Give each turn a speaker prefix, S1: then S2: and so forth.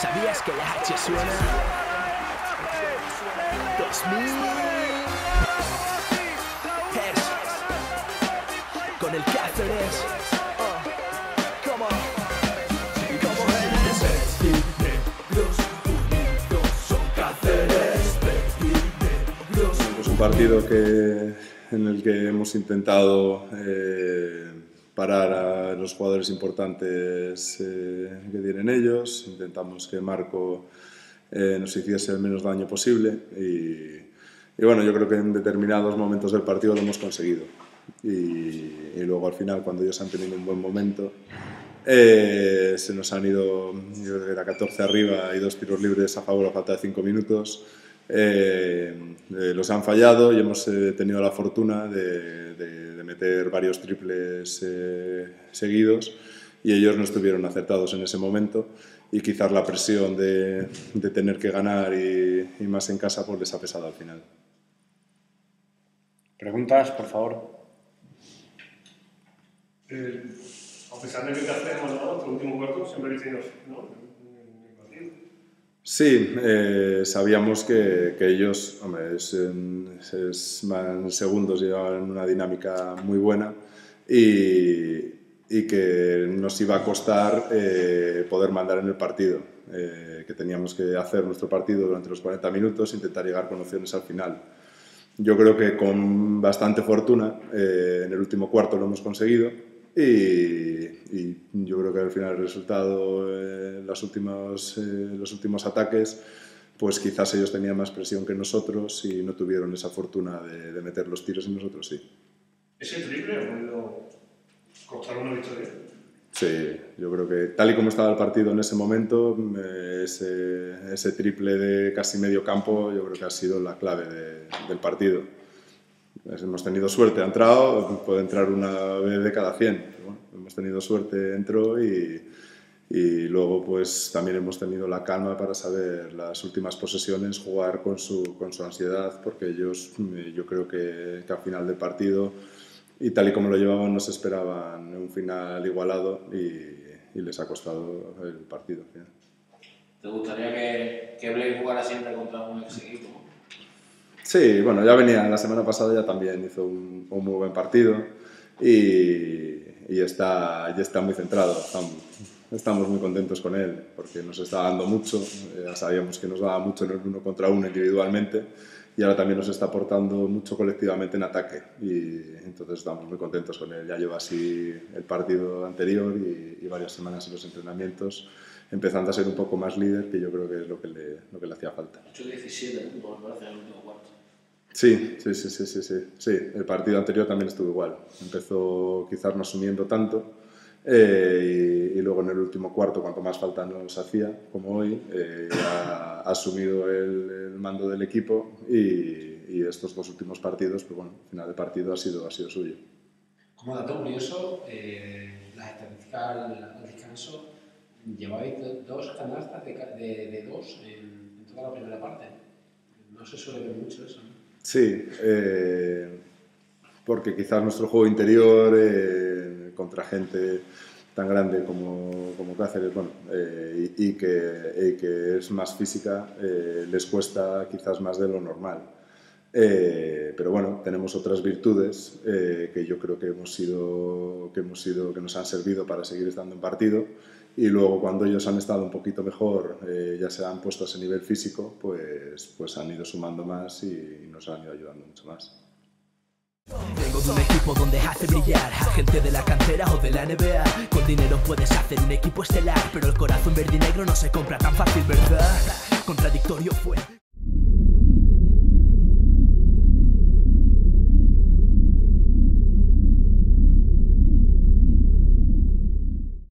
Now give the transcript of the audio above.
S1: ¿Sabías que la H suena? 2000 Hertz con el Cáceres. Come on.
S2: Es un partido en el que hemos intentado parar a los jugadores importantes que tienen ellos. Intentamos que Marco nos hiciese el menos daño posible y bueno, yo creo que en determinados momentos del partido lo hemos conseguido y luego al final, cuando ellos han tenido un buen momento, se nos han ido, yo creo que era 14 arriba y 2 tiros libres a favor a falta de 5 minutos. Los han fallado y hemos tenido la fortuna de meter varios triples seguidos y ellos no estuvieron acertados en ese momento y quizás la presión de tener que ganar y más en casa pues les ha pesado al final.
S3: Preguntas, por favor.
S4: A pesar de que hacemos el último cuarto, siempre habéis tenido, ¿no?
S2: Sí, sabíamos que ellos, hombre, en segundos llevaban una dinámica muy buena y que nos iba a costar poder mandar en el partido, que teníamos que hacer nuestro partido durante los 40 minutos e intentar llegar con opciones al final. Yo creo que con bastante fortuna en el último cuarto lo hemos conseguido y yo creo que al final el resultado, los últimos ataques, pues quizás ellos tenían más presión que nosotros y no tuvieron esa fortuna de meter los tiros y nosotros sí.
S4: ¿Ese triple ha podido costar una victoria?
S2: Sí, yo creo que tal y como estaba el partido en ese momento, ese triple de casi medio campo yo creo que ha sido la clave del partido. Hemos tenido suerte, ha entrado, puede entrar una vez de cada 100. Bueno, hemos tenido suerte, entró y luego pues también hemos tenido la calma para saber las últimas posesiones, jugar con su ansiedad, porque ellos, yo creo que al final del partido y tal y como lo llevaban nos esperaban un final igualado y les ha costado el partido.
S5: ¿Te gustaría que Blake jugara siempre contra un ex equipo?
S2: Sí, bueno, ya venía, la semana pasada ya también hizo un muy buen partido y está muy centrado. Estamos muy contentos con él porque nos está dando mucho, ya sabíamos que nos daba mucho en el 1 contra 1 individualmente y ahora también nos está aportando mucho colectivamente en ataque y entonces estamos muy contentos con él. Ya lleva así el partido anterior y varias semanas en los entrenamientos, empezando a ser un poco más líder, que yo creo que es lo que le hacía falta.
S5: 8-17 puntos, me parece, en el último cuarto.
S2: Sí, el partido anterior también estuvo igual. Empezó quizás no asumiendo tanto y luego en el último cuarto, cuanto más falta nos hacía, como hoy, ha asumido el mando del equipo y estos 2 últimos partidos, pues bueno, al final del partido ha sido suyo.
S6: Como dato curioso, las estadísticas al descanso, lleváis 2 canastas de 2 en toda la primera parte. No se suele ver mucho eso, ¿no?
S2: Sí, porque quizás nuestro juego interior contra gente tan grande como Cáceres, bueno, y que es más física, les cuesta quizás más de lo normal. Pero bueno, tenemos otras virtudes que yo creo que nos han servido para seguir estando en partido y luego cuando ellos han estado un poquito mejor, ya se han puesto a ese nivel físico, pues han ido sumando más y nos han ido ayudando mucho más.
S1: Vengo de un equipo donde hace brillar a gente de la cantera o de la NBA. Con dinero puedes hacer un equipo estelar, pero el corazón verde y negro no se compra tan fácil, ¿verdad? Contradictorio fue.